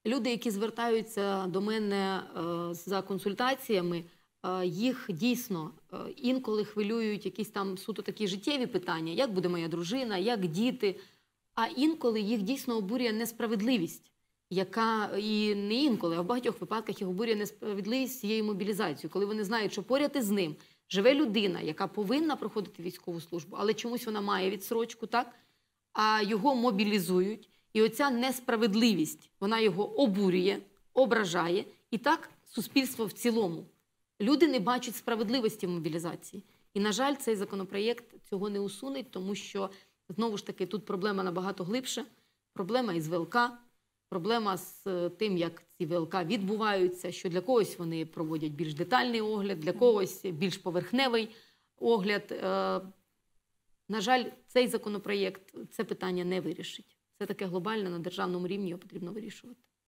Люди, які звертаються до мене за консультаціями, їх дійсно інколи хвилюють якісь там суто такі життєві питання, як буде моя дружина, як діти, а інколи їх дійсно обурює несправедливість, яка і не інколи, а в багатьох випадках їх обурює несправедливість цієї мобілізації, коли вони знають, що поряд із ним живе людина, яка повинна проходити військову службу, але чомусь вона має відсрочку, так? А його мобілізують. І оця несправедливість, вона його обурює, ображає. І так суспільство в цілому. Люди не бачать справедливості в мобілізації. І, на жаль, цей законопроєкт цього не усуне, тому що, знову ж таки, тут проблема набагато глибша. Проблема із ВЛК, проблема з тим, як ці ВЛК відбуваються, що для когось вони проводять більш детальний огляд, для когось більш поверхневий огляд. На жаль, цей законопроєкт це питання не вирішить. Це таке глобальне, на державному рівні його потрібно вирішувати.